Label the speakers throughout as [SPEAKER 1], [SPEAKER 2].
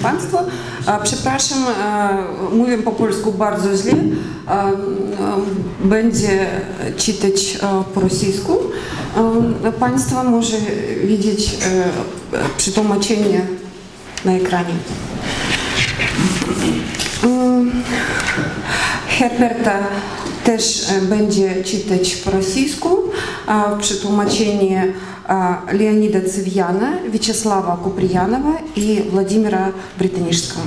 [SPEAKER 1] Państwu. Przepraszam, mówię po polsku bardzo źle. Będzie czytać po rosyjsku. Państwo może widzieć przetłumaczenie na ekranie. Herberta też będzie czytać po rosyjsku. Przetłumaczenie Леонида Цивьяна, Вячеслава Куприянова и Владимира Британишского.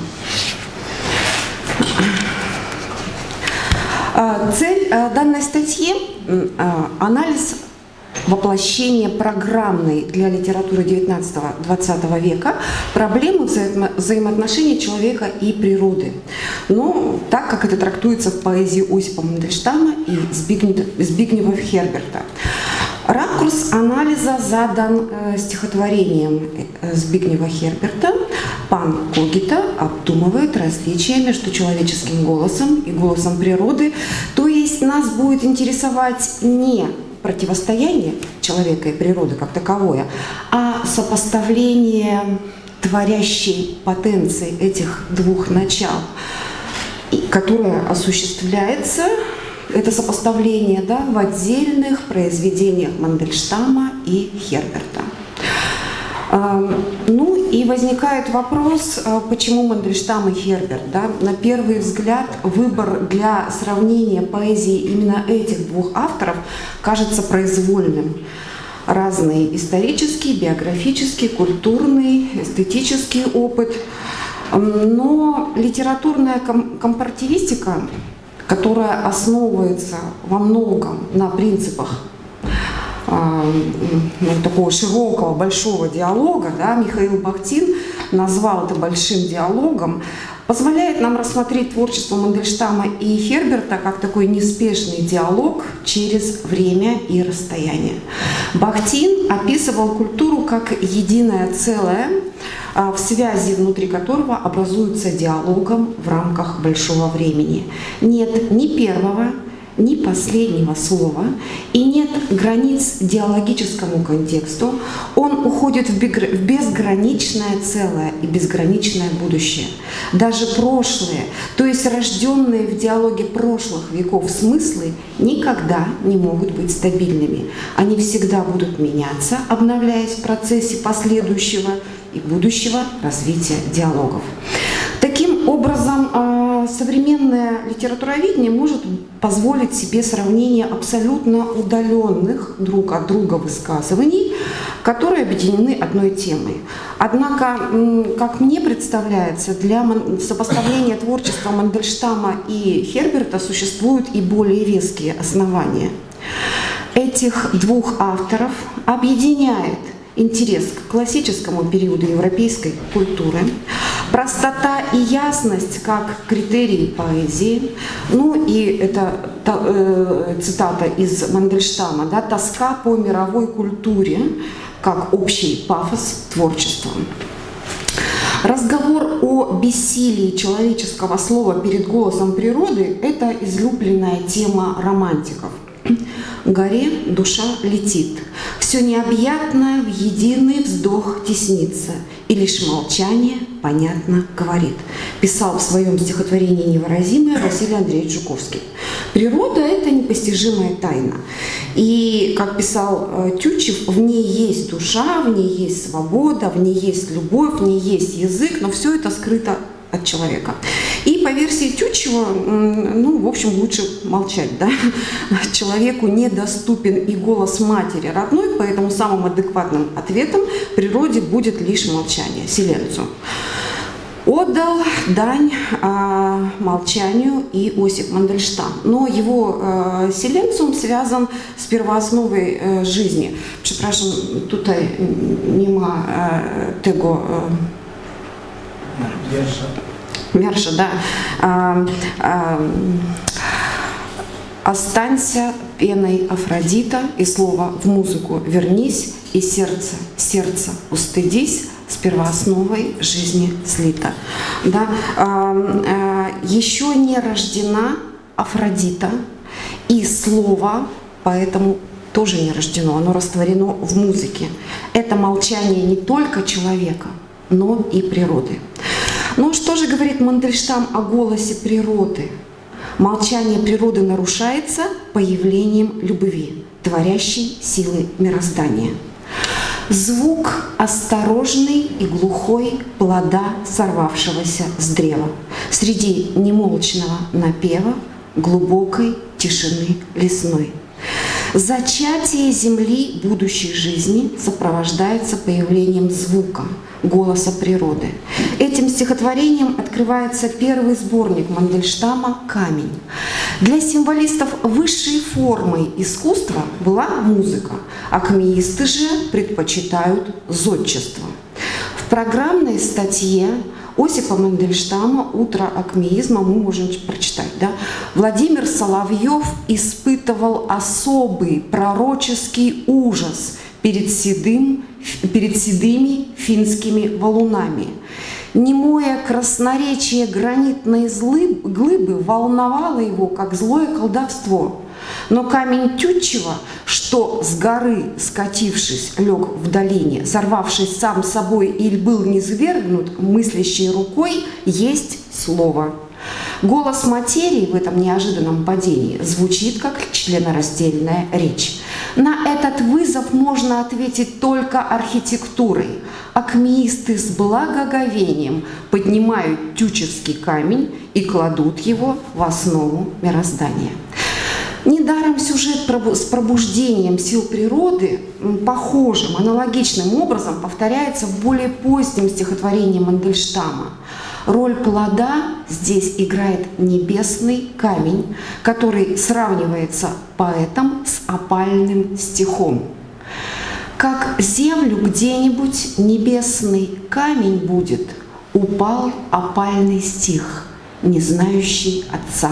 [SPEAKER 1] Цель данной статьи – анализ воплощения программной для литературы XIX-XX века проблемы взаимоотношений человека и природы. Но так, как это трактуется в поэзии Осипа Мандельштама и Збигнева Херберта. Ракурс анализа задан стихотворением Збигнева Херберта. Пан Когита обдумывает различия между человеческим голосом и голосом природы. То есть нас будет интересовать не противостояние человека и природы как таковое, а сопоставление творящей потенции этих двух начал, которое осуществляется, это сопоставление, да, в отдельных произведениях Мандельштама и Херберта. Ну и возникает вопрос, почему Мандельштам и Херберт. Да? На первый взгляд выбор для сравнения поэзии именно этих двух авторов кажется произвольным. Разный исторический, биографический, культурный, эстетический опыт. Но литературная компаративистика, которая основывается во многом на принципах такого широкого, большого диалога, да, Михаил Бахтин назвал это большим диалогом, позволяет нам рассмотреть творчество Мандельштама и Херберта как такой неспешный диалог через время и расстояние. Бахтин описывал культуру как единое целое, в связи внутри которого образуется диалогом в рамках большого времени. Нет ни первого, ни последнего слова, и нет границ диалогическому контексту. Он уходит в безграничное целое и безграничное будущее. Даже прошлые, то есть рожденные в диалоге прошлых веков смыслы, никогда не могут быть стабильными. Они всегда будут меняться, обновляясь в процессе последующего и будущего развития диалогов. Таким образом, современное литературоведение может позволить себе сравнение абсолютно удаленных друг от друга высказываний, которые объединены одной темой. Однако, как мне представляется, для сопоставления творчества Мандельштама и Херберта существуют и более веские основания. Этих двух авторов объединяет интерес к классическому периоду европейской культуры, простота и ясность как критерии поэзии, ну и это цитата из Мандельштама, да, тоска по мировой культуре как общий пафос творчества. Разговор о бессилии человеческого слова перед голосом природы – это излюбленная тема романтиков. В горе душа летит, все необъятное в единый вздох теснится, и лишь молчание понятно говорит. Писал в своем стихотворении «Невыразимое» Василий Андреевич Жуковский. Природа – это непостижимая тайна. И, как писал Тютчев, в ней есть душа, в ней есть свобода, в ней есть любовь, в ней есть язык, но все это скрыто от человека. И по версии Тютчева, ну, в общем, лучше молчать, да? Человеку недоступен и голос матери родной, поэтому самым адекватным ответом природе будет лишь молчание, силенцию. Отдал дань молчанию и Осип Мандельштам, но его силенциум связан с первоосновой жизни. Przepraszam, tutaj nie ma tego Мерша, да. Останься пеной Афродита, и слово в музыку вернись, и сердце устыдись, с первоосновой жизни слито. Да. Еще не рождена Афродита, и слово поэтому тоже не рождено, оно растворено в музыке. Это молчание не только человека, но и природы. Но что же говорит Мандельштам о голосе природы? Молчание природы нарушается появлением любви, творящей силы мироздания. Звук осторожный и глухой плода, сорвавшегося с древа, среди немолчного напева глубокой тишины лесной. Зачатие земли будущей жизни сопровождается появлением звука, голоса природы. Этим стихотворением открывается первый сборник Мандельштама «Камень». Для символистов высшей формой искусства была музыка, акмеисты же предпочитают зодчество. В программной статье Осипа Мандельштама «Утро акмеизма» мы можем прочитать. Да? Владимир Соловьев испытывал особый пророческий ужас перед седыми финскими валунами. Немое красноречие гранитной глыбы волновало его, как злое колдовство. Но камень Тютчева, что с горы, скатившись, лег в долине, сорвавшись сам собой или был низвергнут мыслящей рукой, есть слово. Голос материи в этом неожиданном падении звучит как членораздельная речь. На этот вызов можно ответить только архитектурой. Акмеисты с благоговением поднимают тютчевский камень и кладут его в основу мироздания. Недаром сюжет с пробуждением сил природы похожим, аналогичным образом повторяется в более позднем стихотворении Мандельштама. Роль плода здесь играет небесный камень, который сравнивается поэтом с опальным стихом. Как землю где-нибудь небесный камень будет, упал опальный стих, не знающий отца.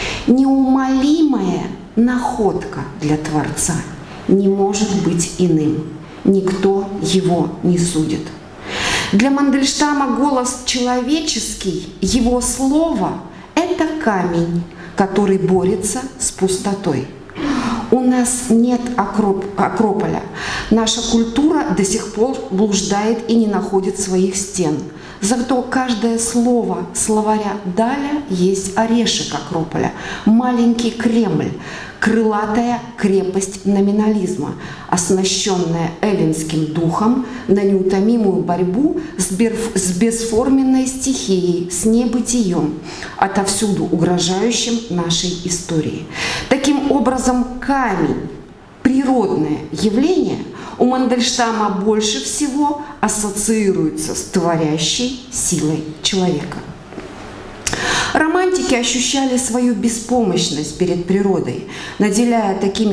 [SPEAKER 1] Неумолимая находка для Творца не может быть иным. Никто его не судит. Для Мандельштама голос человеческий, его слово – это камень, который борется с пустотой. У нас нет Акрополя. Наша культура до сих пор блуждает и не находит своих стен. Зато каждое слово словаря Даля есть орешек Акрополя, маленький Кремль, крылатая крепость номинализма, оснащенная эллинским духом на неутомимую борьбу с бесформенной стихией, с небытием, отовсюду угрожающим нашей истории. Таким образом, камень, природное явление, у Мандельштама больше всего ассоциируется с творящей силой человека. Романтики ощущали свою беспомощность перед природой, наделяя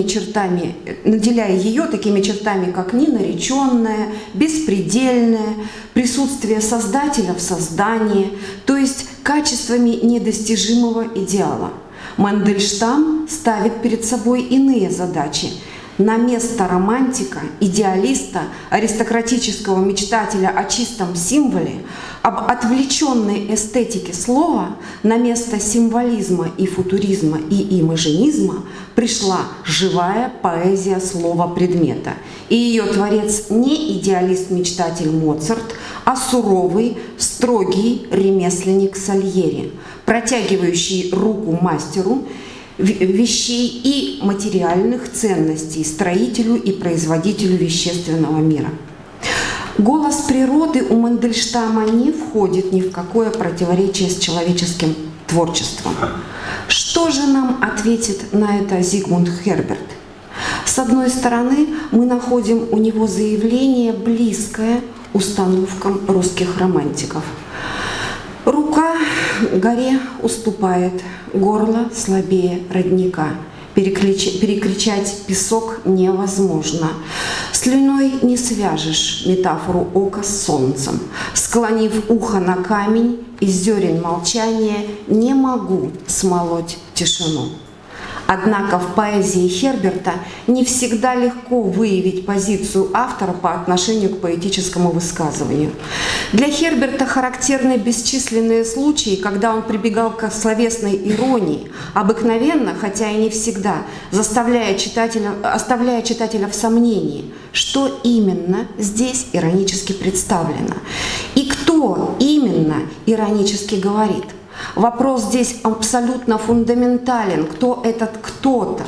[SPEAKER 1] ее такими чертами, как ненареченное, беспредельное, присутствие Создателя в создании, то есть качествами недостижимого идеала. Мандельштам ставит перед собой иные задачи. На место романтика, идеалиста, аристократического мечтателя о чистом символе, об отвлеченной эстетике слова, на место символизма и футуризма и имажинизма пришла живая поэзия слова-предмета. И ее творец не идеалист-мечтатель Моцарт, а суровый, строгий ремесленник Сальери, протягивающий руку мастеру вещей и материальных ценностей, строителю и производителю вещественного мира. Голос природы у Мандельштама не входит ни в какое противоречие с человеческим творчеством. Что же нам ответит на это Зигмунд Херберт? С одной стороны, мы находим у него заявление, близкое установкам русских романтиков. Рука горе уступает, горло слабее родника. Перекричать песок невозможно. Слюной не свяжешь метафору ока с солнцем. Склонив ухо на камень, из зерен молчания не могу смолоть тишину. Однако в поэзии Херберта не всегда легко выявить позицию автора по отношению к поэтическому высказыванию. Для Херберта характерны бесчисленные случаи, когда он прибегал к словесной иронии, обыкновенно, хотя и не всегда, оставляя читателя в сомнении, что именно здесь иронически представлено. И кто Кто именно иронически говорит? Вопрос здесь абсолютно фундаментален. Кто этот кто-то?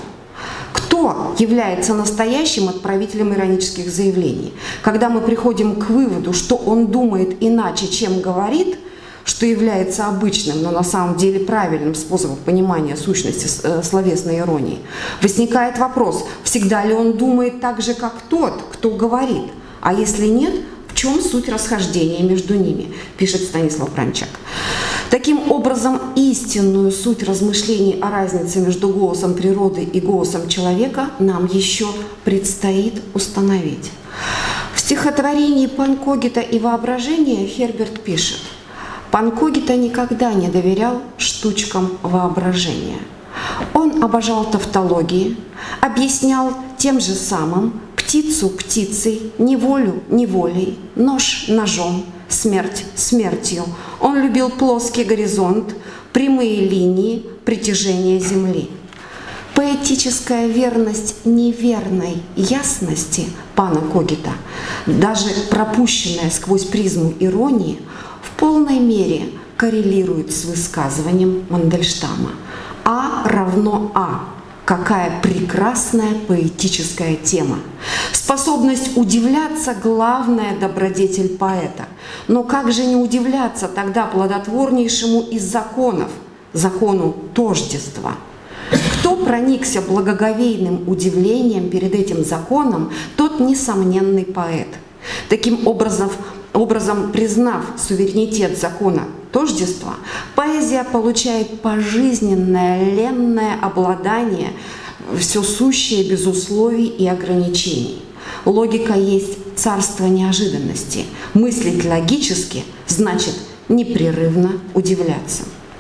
[SPEAKER 1] Кто является настоящим отправителем иронических заявлений? Когда мы приходим к выводу, что он думает иначе, чем говорит, что является обычным, но на самом деле правильным способом понимания сущности словесной иронии, возникает вопрос, всегда ли он думает так же, как тот, кто говорит? А если нет, в чем суть расхождения между ними, пишет Станислав Пранчак. Таким образом, истинную суть размышлений о разнице между голосом природы и голосом человека нам еще предстоит установить. В стихотворении «Пан Когита и воображение» Херберт пишет: «Пан Когита никогда не доверял штучкам воображения. Он обожал тавтологии, объяснял тем же самым птицу птицей, неволю неволей, нож ножом, смерть смертью. Он любил плоский горизонт, прямые линии, притяжение Земли». Поэтическая верность неверной ясности пана Когита, даже пропущенная сквозь призму иронии, в полной мере коррелирует с высказыванием Мандельштама. А равно А. Какая прекрасная поэтическая тема. Способность удивляться – главная добродетель поэта. Но как же не удивляться тогда плодотворнейшему из законов, закону тождества? Кто проникся благоговейным удивлением перед этим законом, тот несомненный поэт. Таким образом, признав суверенитет закона тождества, поэзия получает пожизненное ленное обладание, все сущее без условий и ограничений. Логика есть царство неожиданности. Мыслить логически значит непрерывно удивляться.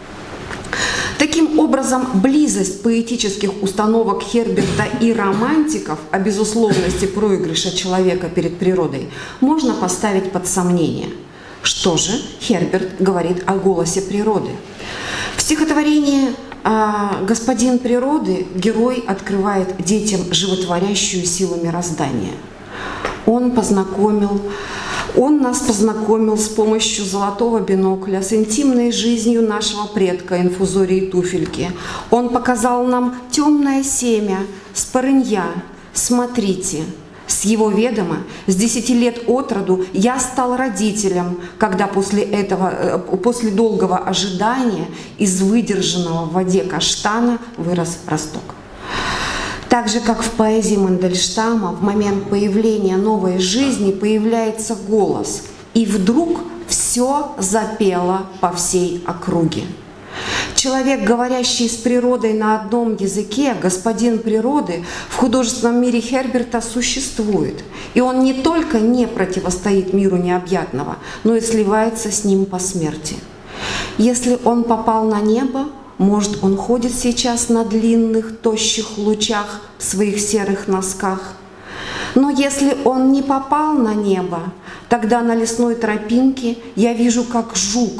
[SPEAKER 1] Таким образом, близость поэтических установок Херберта и романтиков о безусловности проигрыша человека перед природой можно поставить под сомнение. Что же Херберт говорит о голосе природы? В стихотворении «Господин природы» герой открывает детям животворящую силу мироздания. Он нас познакомил с помощью золотого бинокля с интимной жизнью нашего предка инфузории туфельки. Он показал нам темное семя, спорынья. Смотрите, с его ведома, с 10 лет от роду я стал родителем, когда после долгого ожидания из выдержанного в воде каштана вырос росток. Так же, как в поэзии Мандельштама, в момент появления новой жизни появляется голос, и вдруг все запело по всей округе. Человек, говорящий с природой на одном языке, господин природы, в художественном мире Херберта существует. И он не только не противостоит миру необъятного, но и сливается с ним по смерти. Если он попал на небо, может, он ходит сейчас на длинных, тощих лучах в своих серых носках. Но если он не попал на небо, тогда на лесной тропинке я вижу, как жук,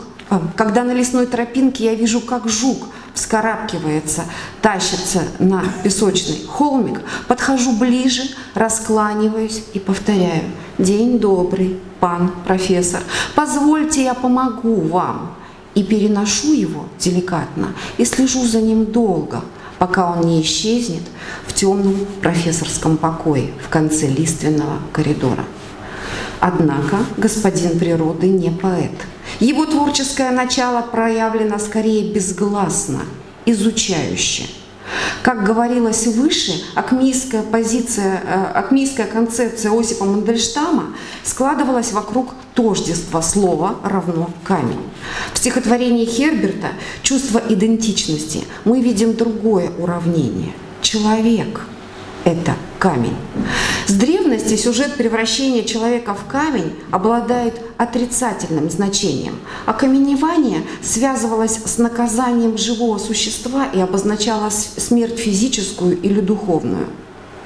[SPEAKER 1] вскарабкивается, тащится на песочный холмик, подхожу ближе, раскланиваюсь и повторяю: «День добрый, пан профессор, позвольте, я помогу вам». И переношу его деликатно и слежу за ним долго, пока он не исчезнет в темном профессорском покое в конце лиственного коридора. Однако господин природы не поэт. Его творческое начало проявлено скорее безгласно, изучающе. Как говорилось выше, акмейская концепция Осипа Мандельштама складывалась вокруг тождества слова равно камень. В стихотворении Херберта «Чувство идентичности» мы видим другое уравнение. Человек – это камень. С древности сюжет превращения человека в камень обладает отрицательным значением. Окаменевание связывалось с наказанием живого существа и обозначало смерть физическую или духовную.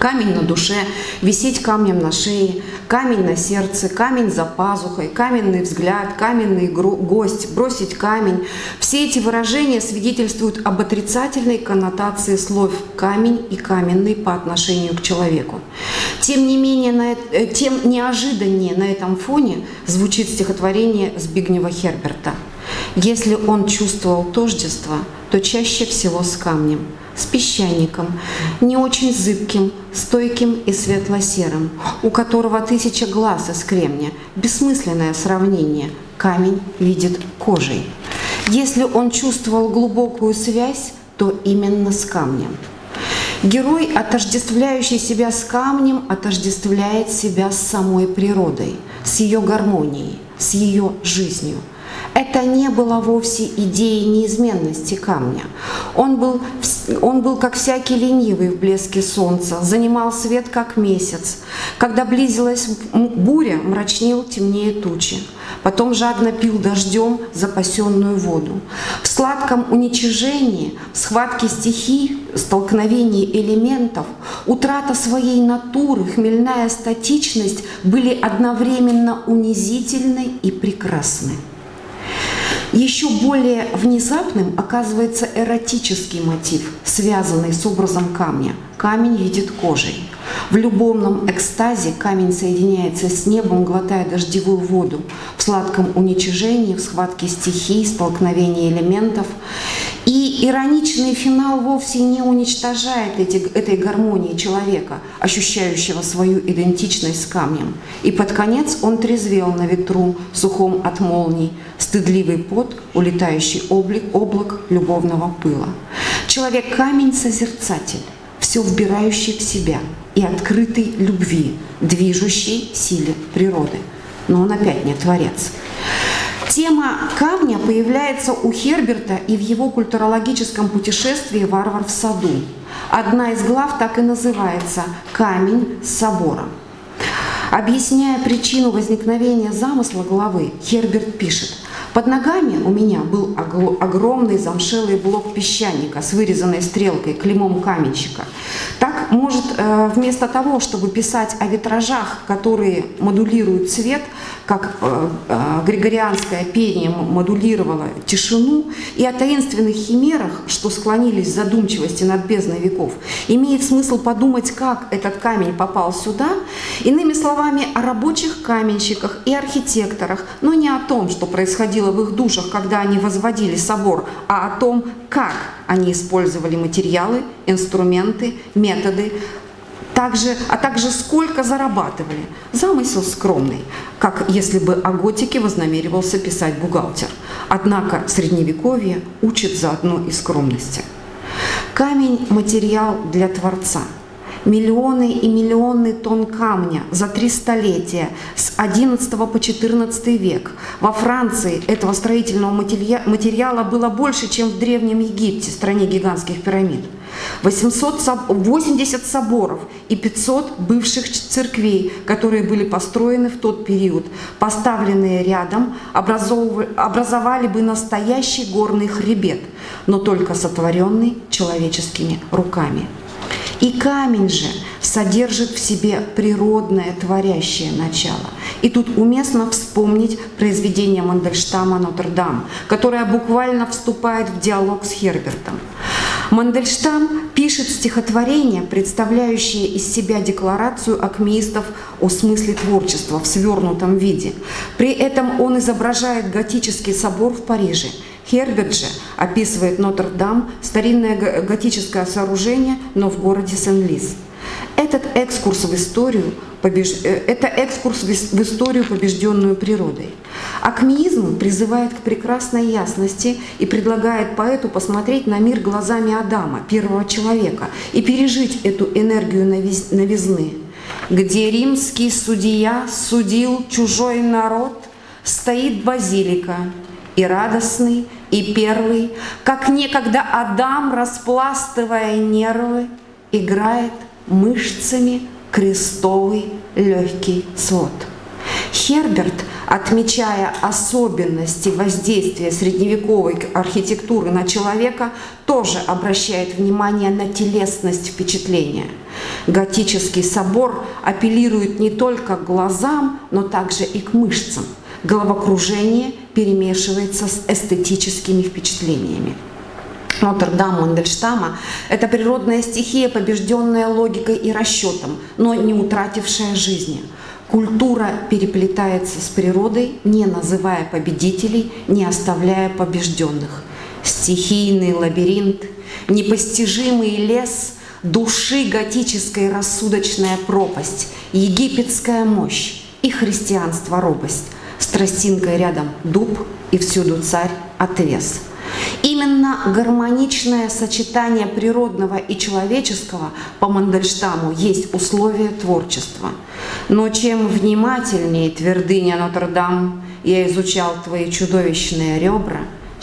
[SPEAKER 1] Камень на душе, висеть камнем на шее, камень на сердце, камень за пазухой, каменный взгляд, каменный гость, бросить камень. Все эти выражения свидетельствуют об отрицательной коннотации слов «камень» и «каменный» по отношению к человеку. Тем не менее, тем неожиданнее на этом фоне звучит стихотворение Збигнева Херберта. Если он чувствовал тождество, то чаще всего с камнем, с песчаником, не очень зыбким, стойким и светло-серым, у которого 1000 глаз из кремня. Бессмысленное сравнение. Камень видит кожей. Если он чувствовал глубокую связь, то именно с камнем. Герой, отождествляющий себя с камнем, отождествляет себя с самой природой, с ее гармонией, с ее жизнью. Это не было вовсе идеей неизменности камня. Он был, как всякий ленивый в блеске солнца, занимал свет, как месяц. Когда близилась буря, мрачнел темнее тучи. Потом жадно пил дождем запасенную воду. В сладком уничижении, в схватке стихий, столкновении элементов, утрата своей натуры, хмельная статичность были одновременно унизительны и прекрасны. Еще более внезапным оказывается эротический мотив, связанный с образом камня. Камень видит кожей. В любовном экстазе камень соединяется с небом, глотая дождевую воду. В сладком уничижении, в схватке стихий, столкновении элементов. И ироничный финал вовсе не уничтожает этой гармонии человека, ощущающего свою идентичность с камнем. И под конец он трезвел на ветру, сухом от молний, стыдливый пот, улетающий облак любовного пыла. Человек-камень — созерцатель, все вбирающий в себя и открытый любви, движущей силе природы. Но он опять не творец. Тема камня появляется у Херберта и в его культурологическом путешествии «Варвар в саду». Одна из глав так и называется «Камень с собора». Объясняя причину возникновения замысла главы, Херберт пишет: «Под ногами у меня был огромный замшелый блок песчаника с вырезанной стрелкой, клеймом каменщика. Так, может, вместо того, чтобы писать о витражах, которые модулируют цвет, как григорианское пение модулировало тишину, и о таинственных химерах, что склонились в задумчивости над бездной веков, имеет смысл подумать, как этот камень попал сюда, иными словами, о рабочих каменщиках и архитекторах, но не о том, что происходило в их душах, когда они возводили собор, а о том, как они использовали материалы, инструменты, методы, а также сколько зарабатывали. Замысел скромный, как если бы о готике вознамеривался писать бухгалтер. Однако Средневековье учит заодно и скромности. Камень – материал для Творца. Миллионы и миллионы тонн камня за 3 столетия с XI по XIV век. Во Франции этого строительного материала было больше, чем в Древнем Египте, стране гигантских пирамид. 80 соборов и 500 бывших церквей, которые были построены в тот период, поставленные рядом, образовали бы настоящий горный хребет, но только сотворенный человеческими руками. И камень же содержит в себе природное творящее начало. И тут уместно вспомнить произведение Мандельштама «Нотр-Дам», которое буквально вступает в диалог с Хербертом. Мандельштам пишет стихотворение, представляющее из себя декларацию акмеистов о смысле творчества в свернутом виде. При этом он изображает готический собор в Париже. Херберт же описывает Нотр-Дам, старинное готическое сооружение, но в городе Сен-Лис. Это экскурс в историю, побежденную природой. Акмеизм призывает к прекрасной ясности и предлагает поэту посмотреть на мир глазами Адама, первого человека, и пережить эту энергию новизны. Где римский судья судил чужой народ, стоит базилика, и радостный, и первый, как некогда Адам, распластывая нервы, играет мышцами крестовый легкий свод. Херберт отмечая особенности воздействия средневековой архитектуры на человека, тоже обращает внимание на телесность впечатления. Готический собор апеллирует не только к глазам, но также и к мышцам. Головокружение перемешивается с эстетическими впечатлениями. Нотр-Дам Мандельштама – это природная стихия, побежденная логикой и расчетом, но не утратившая жизни. Культура переплетается с природой, не называя победителей, не оставляя побежденных. Стихийный лабиринт, непостижимый лес, души готическая рассудочная пропасть, египетская мощь и христианство робость. С тростинкой рядом дуб, и всюду царь отвес. Именно гармоничное сочетание природного и человеческого по Мандельштаму есть условие творчества. Но чем внимательнее, твердыня Нотр-Дам, я изучал твои чудовищные ребра,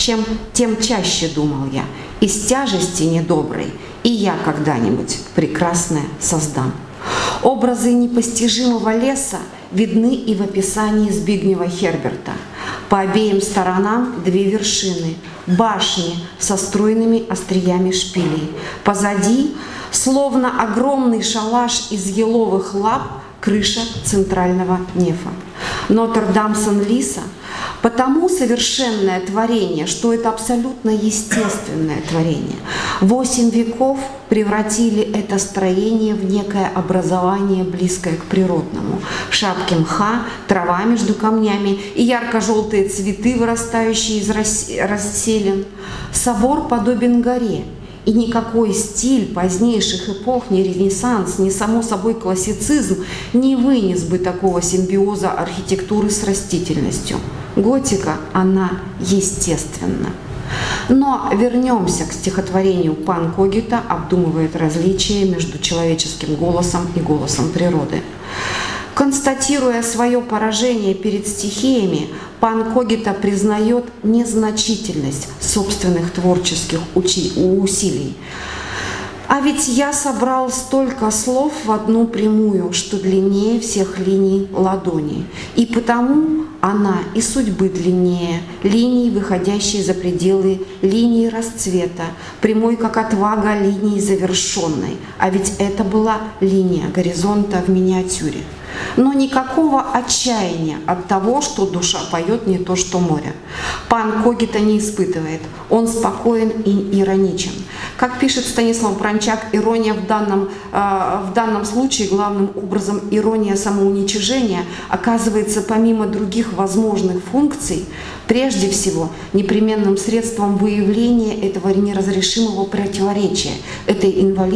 [SPEAKER 1] тем чаще думал я, из тяжести недоброй и я когда-нибудь прекрасное создам. Образы непостижимого леса видны и в описании Збигнева Херберта. По обеим сторонам две вершины, башни со стройными остриями шпилей. Позади, словно огромный шалаш из еловых лап, крыша центрального нефа. Нотр-Дам-Сен-Лиса потому совершенное творение, что это абсолютно естественное творение. 8 веков превратили это строение в некое образование, близкое к природному. Шапки мха, трава между камнями и ярко-желтые цветы, вырастающие из расселин. Собор подобен горе. И никакой стиль позднейших эпох, ни Ренессанс, ни само собой классицизм не вынес бы такого симбиоза архитектуры с растительностью. Готика, она естественна. Но вернемся к стихотворению. Пан Когита обдумывает различия между человеческим голосом и голосом природы. Констатируя свое поражение перед стихиями, пан Когита признает незначительность собственных творческих усилий. А ведь я собрал столько слов в одну прямую, что длиннее всех линий ладони. И потому она и судьбы длиннее, линий, выходящей за пределы линии расцвета, прямой, как отвага, линии завершенной. А ведь это была линия горизонта в миниатюре. Но никакого отчаяния от того, что душа поет не то, что море. Пан Когита не испытывает. Он спокоен и ироничен. Как пишет Станислав Бранчак, ирония в данном случае, главным образом ирония самоуничижения, оказывается помимо других возможных функций, прежде всего непременным средством выявления этого неразрешимого противоречия, этой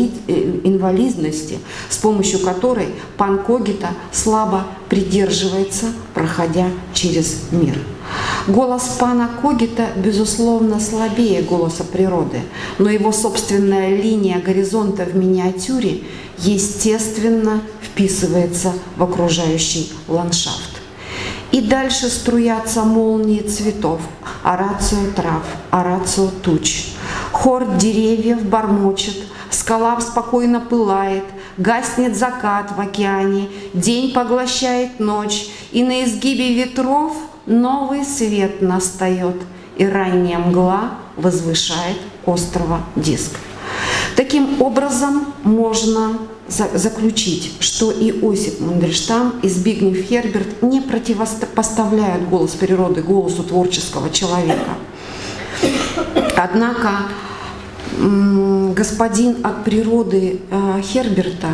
[SPEAKER 1] инвалидности, с помощью которой пан Когита слабо придерживается, проходя через мир. Голос пана Когита, безусловно, слабее голоса природы, но его собственная линия горизонта в миниатюре естественно вписывается в окружающий ландшафт. И дальше струятся молнии цветов, орацио трав, орацио туч. Хор деревьев бормочет, скала спокойно пылает, гаснет закат в океане, день поглощает ночь, и на изгибе ветров новый свет настает, и ранняя мгла возвышает острова диск. Таким образом, можно заключить, что и Осип Мандельштам, и Збигнев Херберт не противопоставляют голос природы голосу творческого человека. Однако господин от природы Херберта,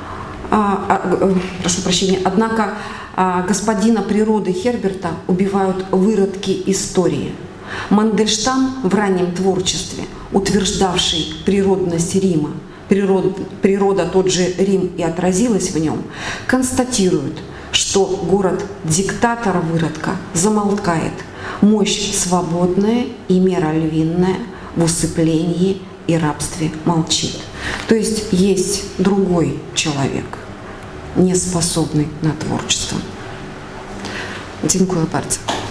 [SPEAKER 1] прошу прощения, однако господина природы Херберта убивают выродки истории. Мандельштам в раннем творчестве, утверждавший природность Рима, природа тот же Рим и отразилась в нем, констатирует, что город диктатора выродка замолкает, мощь свободная и мера львиная в усыплении и рабстве молчит. То есть другой человек, не способный на творчество. Dziękuję bardzo.